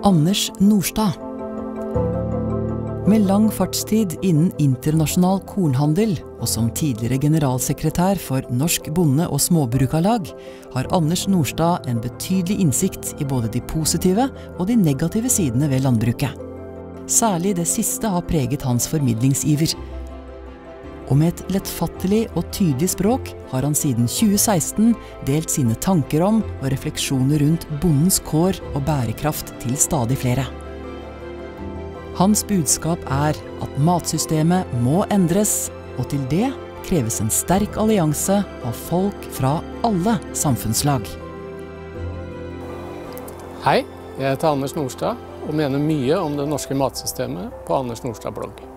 Anders Nordstad. Med lang fartstid innen internasjonal kornhandel, og som tidligere generalsekretær for Norsk Bonde- og Småbrukarlag, har Anders Nordstad en betydelig innsikt i både de positive og de negative sidene ved landbruket. Særlig det siste har preget hans formidlingsiver. Og med et lettfattelig og tydelig språk har han siden 2016 delt sine tanker om og refleksjoner rundt bondens kår og bærekraft til stadig flere. Hans budskap er at matsystemet må endres, og til det kreves en sterk allianse av folk fra alle samfunnslag. Hei, jeg heter Anders Nordstad og mener mye om det norske matsystemet på Anders Nordstad blogg.